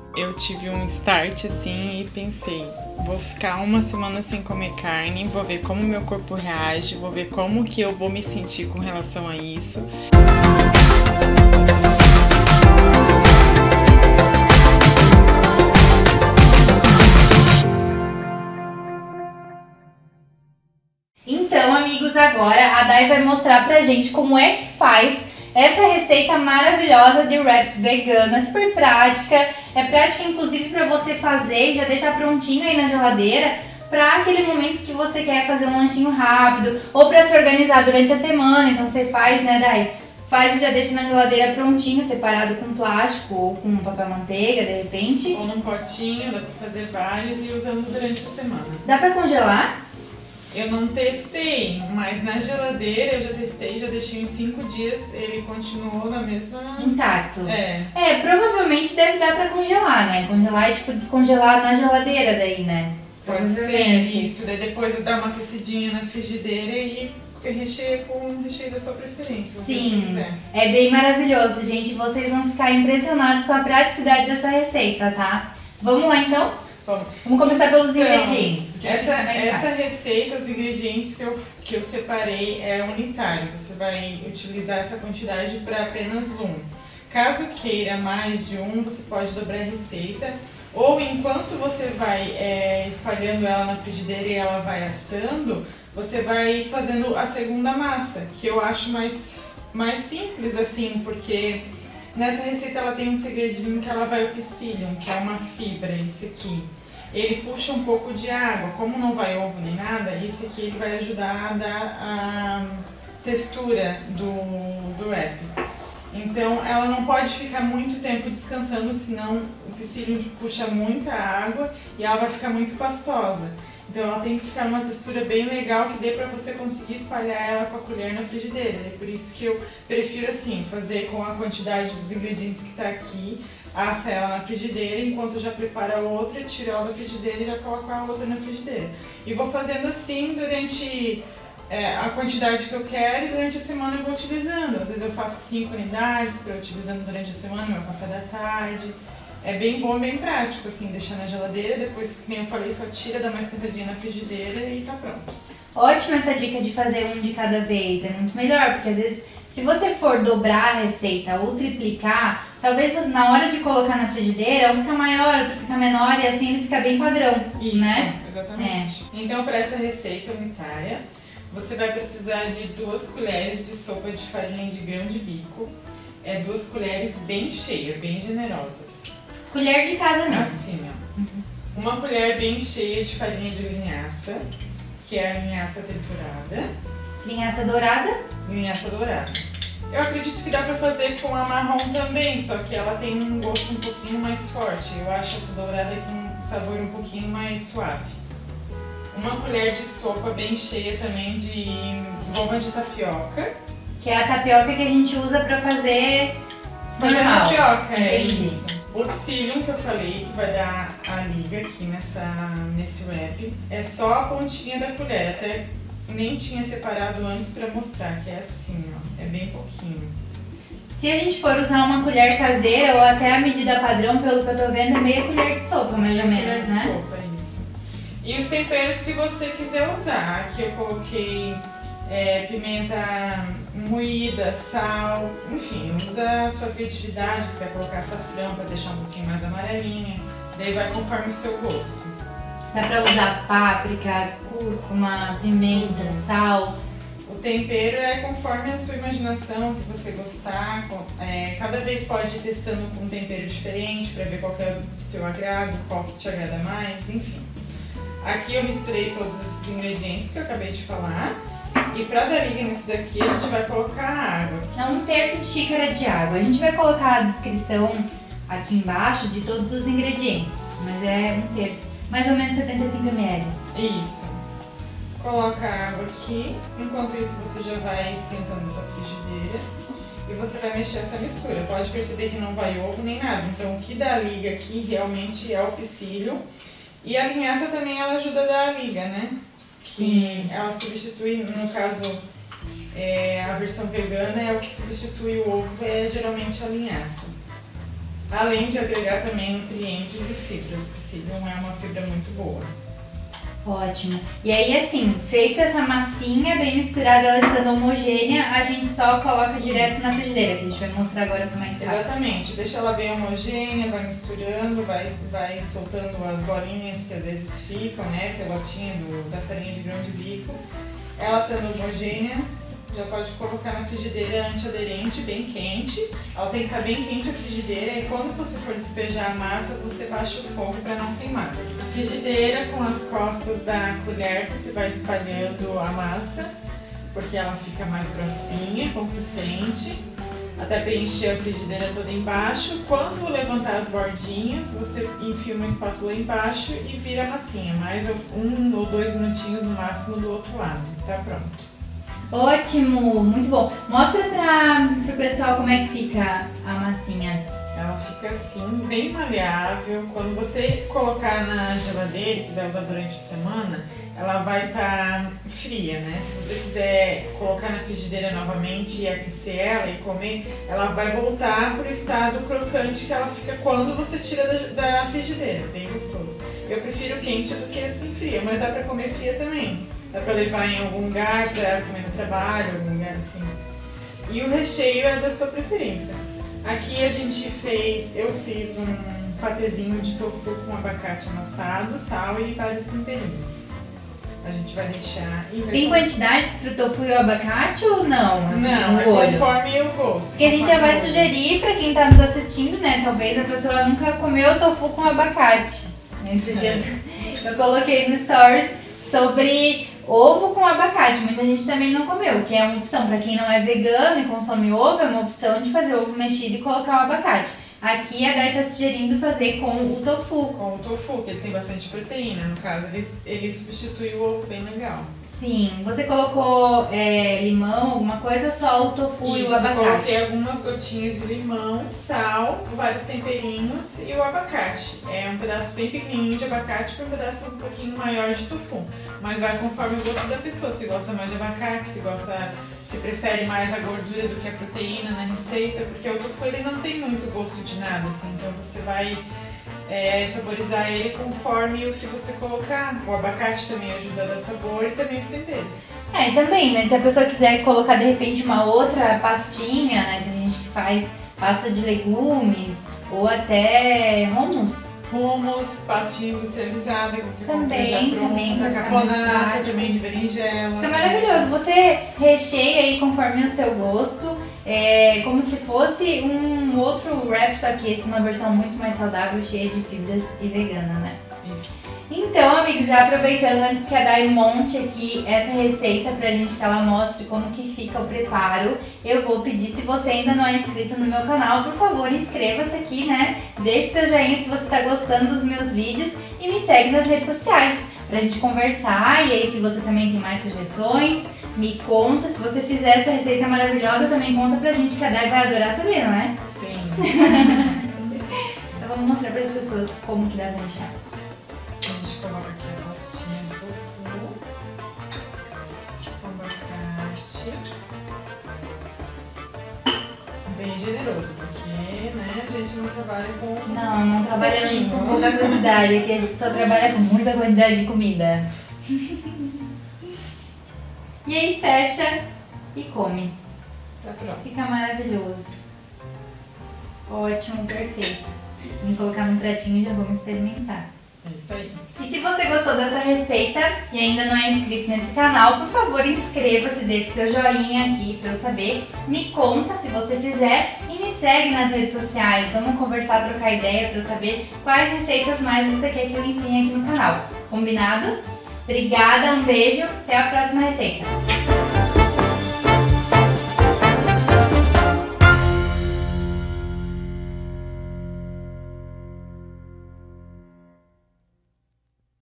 Eu tive um start assim e pensei, vou ficar uma semana sem comer carne, vou ver como meu corpo reage, vou ver como que eu vou me sentir com relação a isso. Então, amigos, agora a Dai vai mostrar pra gente como é que faz essa receita maravilhosa de wrap vegano. É super prática, é prática inclusive pra você fazer e já deixar prontinho aí na geladeira pra aquele momento que você quer fazer um lanchinho rápido ou pra se organizar durante a semana. Então você faz, né, Dai? Faz e já deixa na geladeira prontinho, separado com plástico ou com papel manteiga, de repente. Ou num potinho, dá pra fazer vários e ir usando durante a semana. Dá pra congelar? Eu não testei, mas na geladeira eu já testei, já deixei em 5 dias, ele continuou na mesma... Intacto. É, provavelmente deve dar pra congelar, né? Congelar e tipo descongelar na geladeira daí, né? pode ser isso. Daí depois eu dar uma aquecidinha na frigideira e recheia com o recheio da sua preferência. Sim, é bem maravilhoso, gente. Vocês vão ficar impressionados com a praticidade dessa receita, tá? Vamos lá então? Vamos começar pelos ingredientes. Essa receita, os ingredientes que eu separei é unitário. Você vai utilizar essa quantidade para apenas um. Caso queira mais de um, você pode dobrar a receita. Ou enquanto você vai espalhando ela na frigideira e ela vai assando, você vai fazendo a segunda massa, que eu acho mais simples assim, porque nessa receita ela tem um segredinho que ela vai o psyllium, que é uma fibra, esse aqui. Ele puxa um pouco de água, como não vai ovo nem nada, esse aqui ele vai ajudar a dar a textura do wrap. Então ela não pode ficar muito tempo descansando, senão o psyllium puxa muita água e ela vai ficar muito pastosa. Então ela tem que ficar numa textura bem legal que dê pra você conseguir espalhar ela com a colher na frigideira. É por isso que eu prefiro assim, fazer com a quantidade dos ingredientes que tá aqui, assa ela na frigideira, enquanto eu já preparo a outra, tiro ela da frigideira e já coloco a outra na frigideira. E vou fazendo assim durante a quantidade que eu quero e durante a semana eu vou utilizando. Às vezes eu faço 5 unidades para eu utilizando durante a semana, meu café da tarde. É bem bom, bem prático, assim, deixar na geladeira, depois, como eu falei, só tira, dá mais cantadinha na frigideira e tá pronto. Ótima essa dica de fazer um de cada vez, é muito melhor, porque às vezes se você for dobrar a receita ou triplicar, talvez na hora de colocar na frigideira, um fica maior, outro fica menor e assim ele fica bem padrão, isso, né? Exatamente. Então, para essa receita unitária, você vai precisar de 2 colheres de sopa de farinha de grão de bico, 2 colheres bem cheias, bem generosas. Colher de casa mesmo. Assim, ó. Uma colher bem cheia de farinha de linhaça, que é a linhaça triturada. Linhaça dourada? Linhaça dourada. Eu acredito que dá pra fazer com a marrom também, só que ela tem um gosto um pouquinho mais forte. Eu acho essa dourada com um sabor um pouquinho mais suave. Uma colher de sopa bem cheia também de goma de tapioca. Que é a tapioca que a gente usa pra fazer normal. Tapioca, é Entendi. isso. O psyllium que eu falei, que vai dar a liga aqui nesse wrap, é só a pontinha da colher, até nem tinha separado antes pra mostrar, que é assim, ó, é bem pouquinho. Se a gente for usar uma colher caseira ou até a medida padrão, pelo que eu tô vendo, é meia colher de sopa, mais ou menos, né? Colher de sopa, isso. E os temperos que você quiser usar, aqui eu coloquei pimenta moída, sal, enfim, usa a sua criatividade, se quiser colocar açafrão para deixar um pouquinho mais amarelinha, daí vai conforme o seu gosto. Dá pra usar páprica, cúrcuma, pimenta, sal. O tempero é conforme a sua imaginação, o que você gostar, cada vez pode ir testando com um tempero diferente para ver qual que é do teu agrado, qual que te agrada mais, enfim. Aqui eu misturei todos esses ingredientes que eu acabei de falar. E para dar liga nisso daqui, a gente vai colocar a água. É 1/3 de xícara de água. A gente vai colocar a descrição aqui embaixo de todos os ingredientes, mas é 1/3, mais ou menos 75 ml. Isso. Coloca a água aqui, enquanto isso você já vai esquentando a tua frigideira e você vai mexer essa mistura. Pode perceber que não vai ovo nem nada, então o que dá liga aqui realmente é o psyllium. E a linhaça também ela ajuda a dar a liga, né? Que ela substitui, no caso, a versão vegana é o que substitui o ovo, é geralmente a linhaça. além de agregar também nutrientes e fibras. O psyllium é uma fibra muito boa. Ótimo. E aí, assim, feita essa massinha bem misturada, ela estando homogênea, a gente só coloca direto na frigideira, que a gente vai mostrar agora como é que faz. Exatamente. Deixa ela bem homogênea, vai misturando, vai soltando as bolinhas que às vezes ficam, né? Pelotinha da farinha de grão de bico. Ela estando homogênea, já pode colocar na frigideira antiaderente, bem quente. Ela tem que estar bem quente a frigideira e quando você for despejar a massa, você baixa o fogo para não queimar. Frigideira com as costas da colher, você vai espalhando a massa, porque ela fica mais grossinha, consistente, até preencher a frigideira toda embaixo. Quando levantar as bordinhas, você enfia uma espátula embaixo e vira a massinha, mais 1 ou 2 minutinhos no máximo do outro lado. Tá pronto. Ótimo, muito bom. Mostra pro pessoal como é que fica a massinha. Ela fica assim, bem maleável. Quando você colocar na geladeira e quiser usar durante a semana, ela vai estar fria, né? Se você quiser colocar na frigideira novamente e aquecer ela e comer, ela vai voltar para o estado crocante que ela fica quando você tira da frigideira. Bem gostoso. Eu prefiro quente do que assim fria, mas dá para comer fria também. Dá pra levar em algum lugar, pra comer no trabalho, algum lugar assim. E o recheio é da sua preferência. Aqui eu fiz um patezinho de tofu com abacate amassado, sal e vários temperinhos. A gente vai deixar... Tem quantidades pro tofu e o abacate ou não? Assim, não, é conforme o gosto. Porque a gente já vai sugerir pra quem tá nos assistindo, né? Talvez a pessoa nunca comeu tofu com abacate. Nesses dias eu coloquei no Stories sobre ovo com abacate. Muita gente também não comeu, que é uma opção. Para quem não é vegano e consome ovo, é uma opção de fazer ovo mexido e colocar o abacate. Aqui a Dai está sugerindo fazer com o tofu. Com o tofu, que ele tem bastante proteína. No caso, ele substitui o ovo bem legal. Sim. Você colocou limão, alguma coisa, ou só o tofu e o abacate? Eu coloquei algumas gotinhas de limão, sal, vários temperinhos e o abacate. É um pedaço bem pequenininho de abacate para um pedaço um pouquinho maior de tofu. Mas vai conforme o gosto da pessoa, se gosta mais de abacate, se prefere mais a gordura do que a proteína na receita, porque o tofu ele não tem muito gosto de nada, assim, então você vai saborizar ele conforme o que você colocar. O abacate também ajuda a dar sabor e também os temperos. E também, né, se a pessoa quiser colocar de repente uma outra pastinha, né, tem gente que faz pasta de legumes ou até hummus, pastinha industrializada que você compra já também, pronta, caponata também de berinjela. Fica maravilhoso. Você recheia aí conforme o seu gosto, como se fosse um outro wrap, só que esse é uma versão muito mais saudável, cheia de fibras e vegana, né? Isso. Então, amigos, já aproveitando antes que a Dai monte aqui essa receita pra gente, que ela mostre como que fica o preparo, eu vou pedir, se você ainda não é inscrito no meu canal, por favor, inscreva-se aqui, né? Deixe seu joinha se você tá gostando dos meus vídeos e me segue nas redes sociais pra gente conversar. E aí, se você também tem mais sugestões, me conta. Se você fizer essa receita maravilhosa, também conta pra gente, que a Dai vai adorar saber, não é? Sim. Então vamos mostrar para as pessoas como que dá pra rechear. A gente coloca aqui a pastinha de tofu, abacate, bem generoso, porque, né, a gente não trabalha com... Não trabalhamos com pouca quantidade, aqui a gente só trabalha com muita quantidade de comida. E aí fecha e come. Tá pronto. Fica maravilhoso. Ótimo, perfeito. Vou colocar num pratinho e já vamos experimentar. É isso aí. E se você gostou dessa receita e ainda não é inscrito nesse canal, por favor, inscreva-se, deixe seu joinha aqui pra eu saber. Me conta se você fizer e me segue nas redes sociais. Vamos conversar, trocar ideia pra eu saber quais receitas mais você quer que eu ensine aqui no canal. Combinado? Obrigada, um beijo, até a próxima receita.